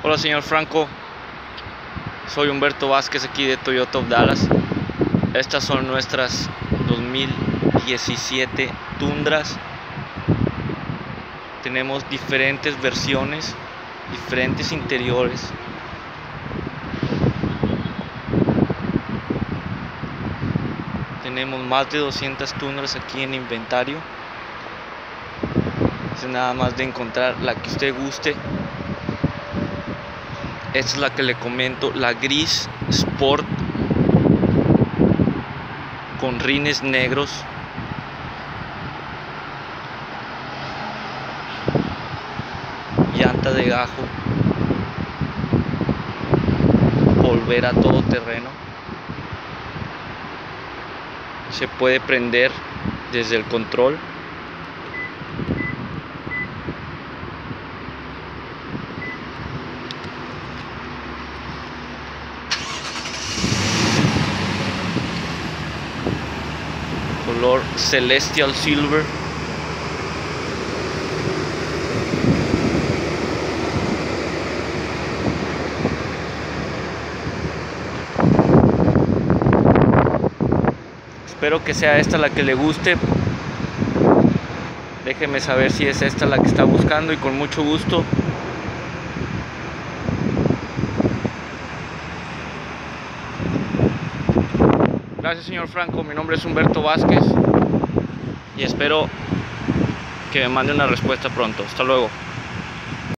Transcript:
Hola señor Franco, soy Humberto Vázquez aquí de Toyota of Dallas. Estas son nuestras 2017 Tundras. Tenemos diferentes versiones, diferentes interiores. Tenemos más de 200 Tundras aquí en inventario. Es nada más de encontrar la que usted guste. Esta es la que le comento, la gris Sport con rines negros. Llanta de gajo, polvera todoterreno. Se puede prender desde el control. Color Celestial Silver. Espero que sea esta la que le guste. Déjeme saber si es esta la que está buscando y con mucho gusto. Gracias señor Franco, mi nombre es Humberto Vázquez y espero que me mande una respuesta pronto. Hasta luego.